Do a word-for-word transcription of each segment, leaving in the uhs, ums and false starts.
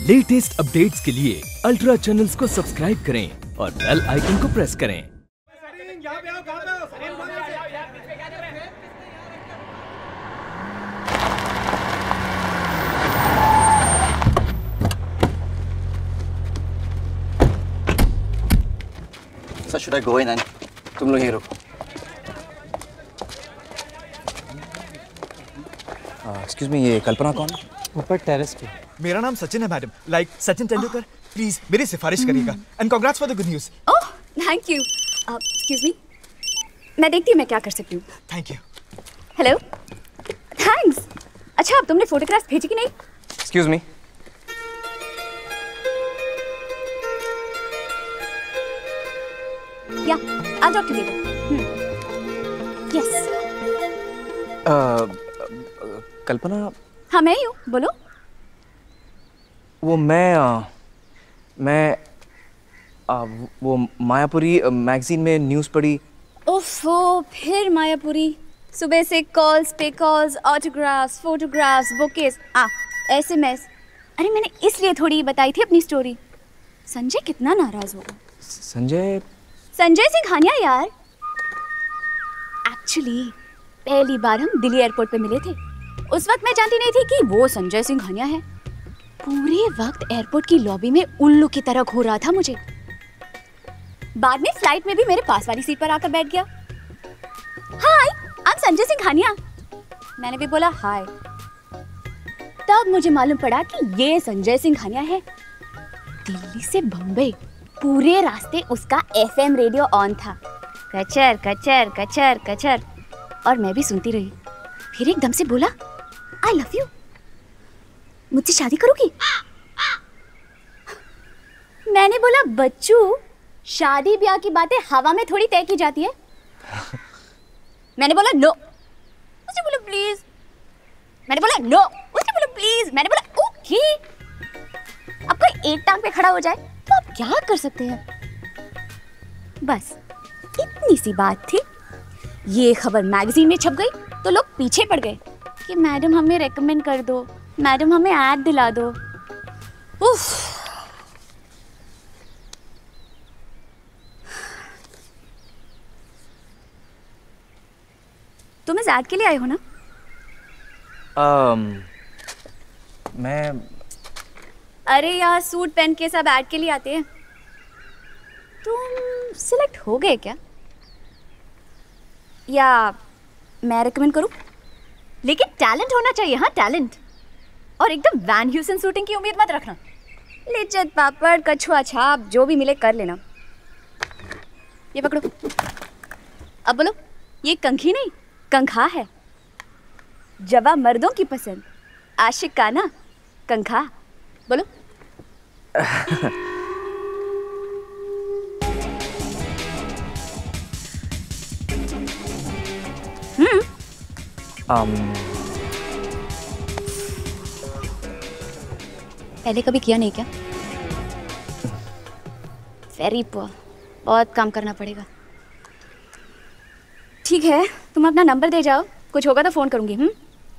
Latest updates के लिए ultra channels को सब्सक्राइब करें और बेल आइकन को प्रेस करें। So should I go in and तुम लोग ही रुको। एक्सक्यूज मी, ये कल्पना कौन है? ऊपर टेरेस पे। मेरा नाम सचिन है madam, like Sachin Tendulkar. Please मेरी सिफारिश करिएगा and congrats for the good news. Oh thank you. Excuse me, मैं देखती हूँ मैं क्या कर सकती हूँ। Thank you. Hello, thanks. अच्छा, अब तुमने फोटोग्राफ्स भेजी कि नहीं? एक्सक्यूज मी, या I'll talk to you later. Yes. Kalpana. हाँ मैं ही हूँ, बोलो। वो मैं आ, मैं आ, वो मायापुरी मैगजीन में न्यूज़ पढ़ी। ओफो, फिर मायापुरी। सुबह से कॉल्स पे कॉल्स, ऑटोग्राफ्स, फोटोग्राफ्स, बुकेस, आ एसएमएस। अरे मैंने इसलिए थोड़ी बताई थी अपनी स्टोरी। संजय कितना नाराज होगा। संजय संजय सिंह हानिया यार। एक्चुअली पहली बार हम दिल्ली एयरपोर्ट पे मिले थे। उस वक्त मैं जानती नहीं थी कि वो संजय सिंह हानिया है। पूरे वक्त एयरपोर्ट की लॉबी में उल्लू की तरह घूर रहा था मुझे। बाद में फ्लाइट में भी मेरे पास वाली सीट पर आकर बैठ गया। Hi, I am Sanjay Singh Hania. मैंने भी बोला हाय। तब मुझे मालूम पड़ा कि ये संजय सिंह हानिया है। दिल्ली से बम्बई पूरे रास्ते उसका एफएम रेडियो ऑन था। कचर कचर कचर कचर, और मैं भी सुनती रही। फिर एकदम से बोला, आई लव यू, मुझसे शादी करोगी? मैंने बोला, बच्चू, शादी ब्याह की बातें हवा में थोड़ी तय की जाती है। मैंने बोला नो। उसने बोला प्लीज। मैंने बोला नो। उसने बोला प्लीज। मैंने बोला ओके। अब कोई एक टांग पे खड़ा हो जाए तो आप क्या कर सकते हैं? बस इतनी सी बात थी। ये खबर मैगजीन में छप गई तो लोग पीछे पड़ गए कि मैडम हमें रेकमेंड कर दो, मैडम हमें ऐड दिला दो। उफ। तुम इस ऐड के लिए आए हो ना? um, मैं अरे यार, सूट पहन के सब ऐड के लिए आते हैं। तुम सिलेक्ट हो गए क्या? या मैं रेकमेंड करूं? लेकिन टैलेंट होना चाहिए। हाँ, टैलेंट। और एकदम वैन ह्यूसन शूटिंग की उम्मीद मत रखना। लिज्जत पापड़, कछुआ छाप, जो भी मिले कर लेना। ये पकड़ो। अब बोलो, ये कंघी नहीं कंखा है। जवाब मर्दों की पसंद, आशिकाना कंखा। बोलो। हम्म um, पहले कभी किया नहीं क्या? वेरी पुअर, बहुत काम करना पड़ेगा। ठीक है, तुम अपना नंबर दे जाओ, कुछ होगा तो फोन करूंगी। हम्म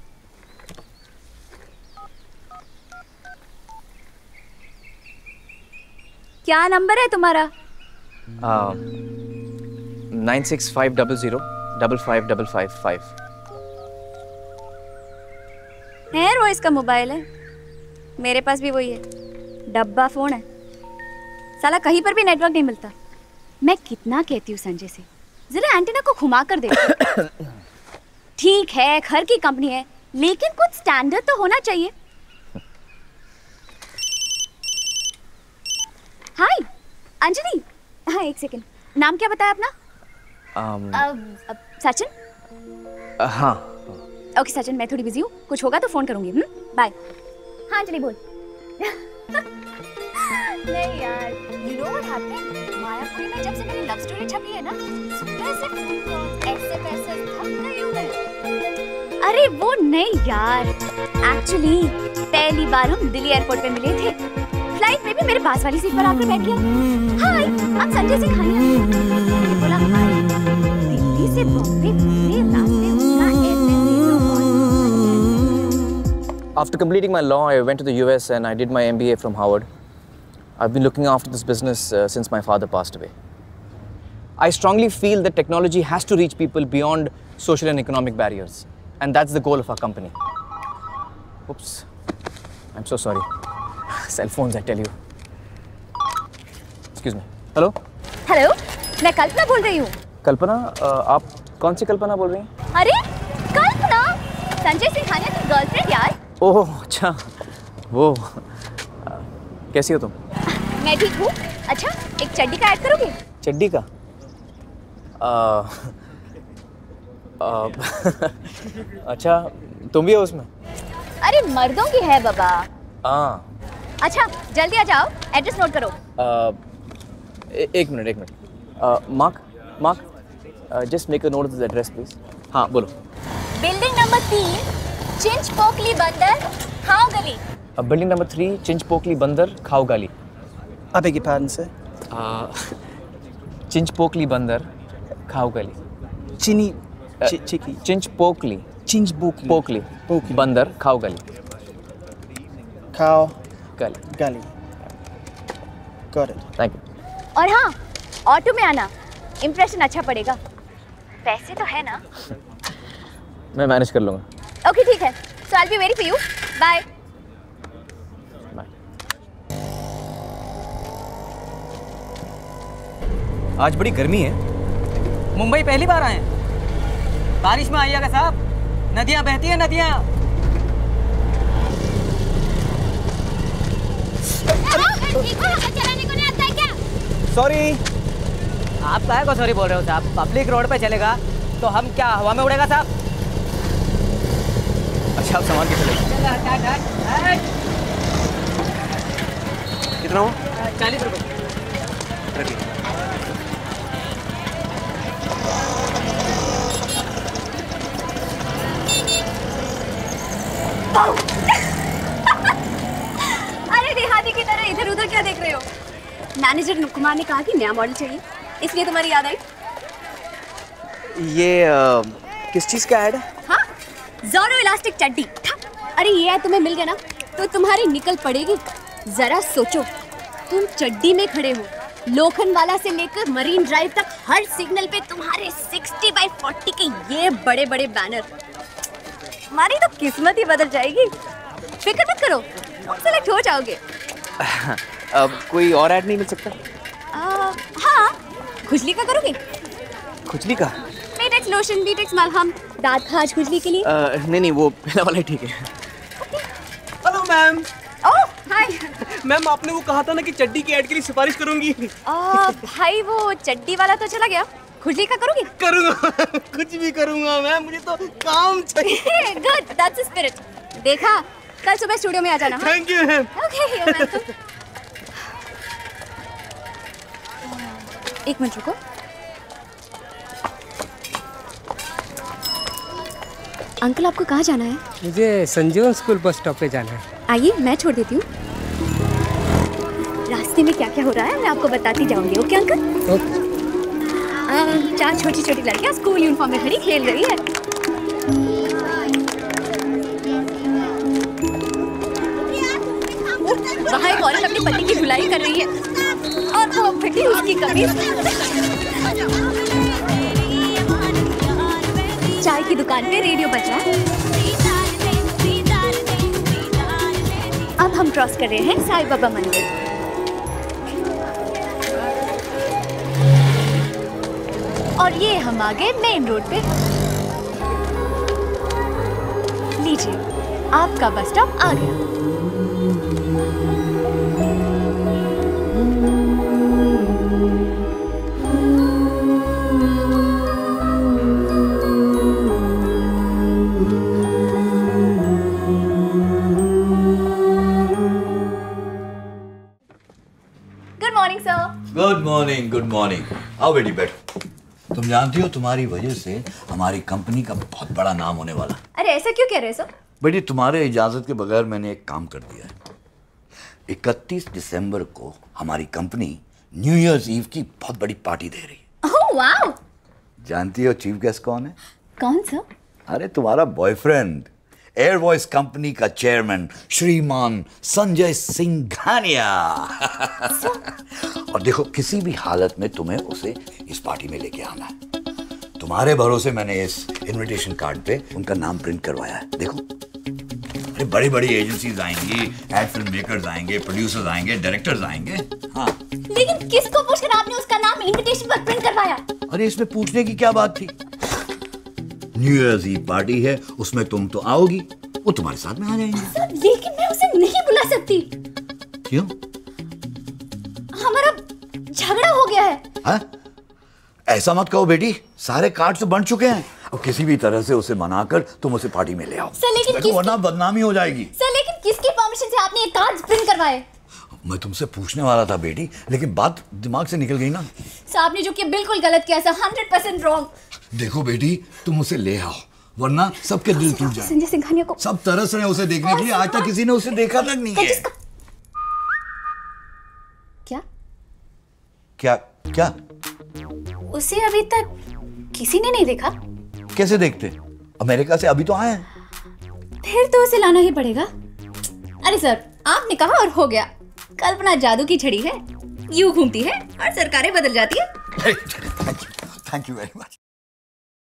क्या नंबर है तुम्हारा? Nine six five double zero double five double five five. है रोइस का मोबाइल है, मेरे पास भी वही है। डब्बा फोन है, साला कहीं पर भी नेटवर्क नहीं मिलता। मैं कितना कहती हूँ संजय से, जरा एंटीना को घुमा कर दे। ठीक है, घर की कंपनी है, लेकिन कुछ स्टैंडर्ड तो होना चाहिए। हाय अंजलि। हाँ एक सेकंड, नाम क्या बताया अपना? um, uh, uh, Sachin. uh, हाँ ओके सचिन, मैं थोड़ी बिजी हूँ, कुछ होगा तो फोन करूंगी। हम्म बाय। हाँ अंजलि बोल। नहीं यार, you know what happened, Mayapuri में जब से मेरी लव स्टोरी छपी है ना, सुबह से फोन कॉल, एसएमएस, थक गई हूँ मैं। अरे वो नहीं यार, एक्चुअली पहली बार हम दिल्ली एयरपोर्ट पे मिले थे। फ्लाइट में भी मेरे पास वाली सीट पर आकर बैठ गया। Hi, I am Sanjay Singh Hania. मैंने बोला हाय। दिल्ली से बॉम्बे पूरे रास्ते उसका FM radio on. After completing my law, I went to the U S and I did my M B A from Harvard. I've been looking after this business uh, since my father passed away. I strongly feel that technology has to reach people beyond social and economic barriers. And that's the goal of our company. Oops. I'm so sorry. Cell phones, I tell you. Excuse me. Hello? Hello, मैं कल्पना बोल रही हूँ। कल्पना, uh, आप कौन सी कल्पना बोल रही हैं? अरे कल्पना, संजय सिंह खानिया की गर्लफ्रेंड यार। ओह अच्छा, वो uh, कैसी हो तुम? मैं ठीक हूँ। अच्छा, एक चड्डी का ऐड करोगे? चड्डी का? uh, uh, अच्छा, तुम भी हो उसमें? अरे मर्दों की है बाबा। हाँ। अच्छा, जल्दी आ जाओ, एड्रेस नोट करो। uh, ए, एक मिनट, एक minute. Mark, Mark, just make a note of this address please. हाँ बोलो। बिल्डिंग नंबर तीन, चिंच पोकली बंदर, खाओ गली। बिल्डिंग नंबर थ्री, चिंच पोकली बंदर, खाओ गाली। I beg your pardon, sir. चिंच पोकली बंदर, खाओ गाली। Chini, Uh, chi- chiki, चिंच Pokkali chinch bokli, Pokkali Pokli. बंदर, खाओ गाली। cow, गाली। gully. Got it. Thank you. और हाँ, ऑटो में आना, इम्प्रेशन अच्छा पड़ेगा। पैसे तो है ना? मैं मैनेज कर लूँगा। ओके ठीक है, so I will be very for you. Bye. आज बड़ी गर्मी है। मुंबई पहली बार आए हैं? बारिश में आइएगा साहब, नदियां बहती हैं नदियां। चलाने को नहीं आता है क्या? सॉरी। आप काहे को सॉरी बोल रहे हो साहब? पब्लिक रोड पे चलेगा तो हम क्या हवा में उड़ेगा साहब? अच्छा, आप सामान कैसे लेंगे? कितना हो? चालीस रुपये। अरे देहाती की तरह इधर उधर क्या देख रहे हो? मैनेजर कुमार ने कहा कि नया मॉडल चाहिए, इसलिए तुम्हारी याद आई। ये uh, किस चीज़ का ऐड है? हाँ, ज़ोरो इलास्टिक चड्डी। अरे ये ऐड तुम्हें मिल गया ना तो तुम्हारी निकल पड़ेगी। जरा सोचो, तुम चड्डी में खड़े हो, लोखंड वाला से लेकर मरीन ड्राइव तक हर सिग्नल पे तुम्हारे साठ बाई चालीस के ये बड़े बड़े बैनर। हमारी तो किस्मत ही बदल जाएगी। फिक्र मत करो, तुम सेलेक्ट हो जाओगे। अब कोई और ऐड नहीं मिल सकता? आ, हाँ, खुजली का करोगे? खुजली का? बीटेक्स लोशन, बीटेक्स मलहम, दांत खाज खुजली के लिए। uh, नहीं नहीं, वो पहला वाला ही ठीक है। Hello ma'am. Oh hi. Ma'am आपने वो कहा था ना कि चड्डी की ऐड के लिए सिफारिश करूंगी। आ, भाई वो चड्डी वाला तो चला गया, खुजली का करोगे? करूंगा, कुछ भी करूंगा मैम, मुझे तो काम चाहिए। Good, that's the spirit. देखा, कल सुबह स्टूडियो में आ जाना। Thank you ma'am. Okay, you are welcome. एक मिनट रुको। अंकल आपको कहाँ जाना है? मुझे संजीवन स्कूल बस स्टॉप पे जाना है। आइए, मैं छोड़ देती हूँ। रास्ते में क्या क्या हो रहा है मैं आपको बताती जाऊंगी। Okay uncle? ओके। चार छोटी छोटी लड़कियाँ स्कूल यूनिफॉर्म में खड़ी खेल रही है। वहाँ एक औरत अपनी पति की धुलाई कर रही है और वो फटी उसकी कमीज। चाय की दुकान पे रेडियो बज रहा है। अब हम क्रॉस कर रहे हैं साईं बाबा मंदिर। और ये हम आ गए मेन रोड पे। लीजिए, आपका बस स्टॉप आ गया। Good morning sir. Good morning, good morning. आओ बेटी बैठो। तुम जानती हो तुम्हारी वजह से हमारी कंपनी का बहुत बड़ा नाम होने वाला। अरे ऐसा क्यों कह रहे सर? बेटी तुम्हारे इजाजत के बगैर मैंने एक काम कर दिया है। इकतीस दिसंबर को हमारी कंपनी न्यू ईयर्स ईव की बहुत बड़ी पार्टी दे रही है। Oh wow. जानती हो चीफ गेस्ट कौन है? कौन सर? अरे तुम्हारा बॉयफ्रेंड एयर वॉइस कंपनी का चेयरमैन श्रीमान संजय सिंघानिया। और देखो, किसी भी हालत में तुम्हें उसे इस पार्टी में लेके आना है। तुम्हारे भरोसे मैंने इस इनविटेशन कार्ड पे उनका नाम प्रिंट करवाया है। देखो, अरे बड़ी बड़ी एजेंसीज आएंगी, एड फिल्म मेकर्स आएंगे, प्रोड्यूसर्स आएंगे, डायरेक्टर्स आएंगे। हाँ, लेकिन किसको पूछकर आपने उसका नाम इनविटेशन पर प्रिंट करवाया? अरे इसमें पूछने की क्या बात थी? न्यू ईयर्स ईव पार्टी है, उसमें तुम तो आओगी, वो तुम्हारे साथ में आ जाएंगे। सर, लेकिन मैं उसे नहीं बुला सकती। क्यों? हमारा झगड़ा हो गया है। हाँ? ऐसा मत कहो बेटी, सारे कार्ड तो बन चुके हैं। अब किसी भी तरह से उसे मनाकर तुम उसे पार्टी में ले आओ। सर, लेकिन देखो, वरना बदनामी हो जाएगी। सर, लेकिन किसकी परमिशन से आपने ये कार्ड प्रिंट करवाए? मैं तुमसे पूछने वाला था बेटी, लेकिन बात दिमाग से निकल गई ना। सर, आपने जो किया बिल्कुल गलत किया सर, हंड्रेड परसेंट रॉन्ग। देखो बेटी, तुम उसे ले आओ, वरना सबके दिल टूट जाए। संजय सिंघानिया को सब तरस रहे हैं उसे देखने के लिए, आज तक किसी ने उसे देखा तक नहीं है। क्या क्या क्या? उसे अभी तक किसी ने नहीं देखा? कैसे देखते? अमेरिका से अभी तो आए हैं। फिर तो उसे लाना ही पड़ेगा। अरे सर, आपने कहा और हो गया। कल्पना जादू की छड़ी है, यूं घूमती है और सरकारें बदल जाती है। Thank you, thank you very much.